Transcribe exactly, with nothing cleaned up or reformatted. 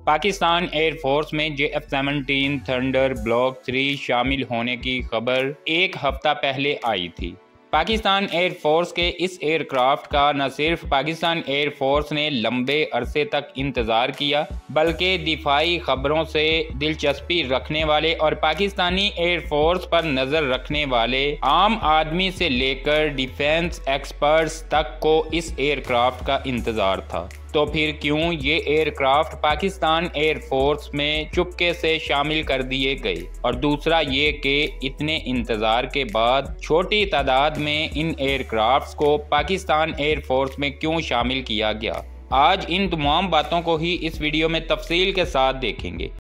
Pakistan air force में J F seventeen Thunder block three शामिल होने की खबर एक हफ्ता पहले आई थी। पाकिस्तान एयरफोर्स के इस एयरक्राफ्ट का न सिर्फ पाकिस्तान एयरफोर्स ने लंबे अरसे तक इंतज़ार किया, बल्कि दिफाई खबरों से दिलचस्पी रखने वाले और पाकिस्तानी एयरफोर्स पर नज़र रखने वाले आम आदमी से लेकर डिफेंस एक्सपर्ट्स तक को इस एयरक्राफ्ट का इंतज़ार था। तो फिर क्यों ये एयरक्राफ्ट पाकिस्तान एयरफोर्स में चुपके से शामिल कर दिए गए, और दूसरा ये कि इतने इंतज़ार के बाद छोटी तादाद में इन एयरक्राफ्ट्स को पाकिस्तान एयरफोर्स में क्यों शामिल किया गया। आज इन तमाम बातों को ही इस वीडियो में तफसील के साथ देखेंगे।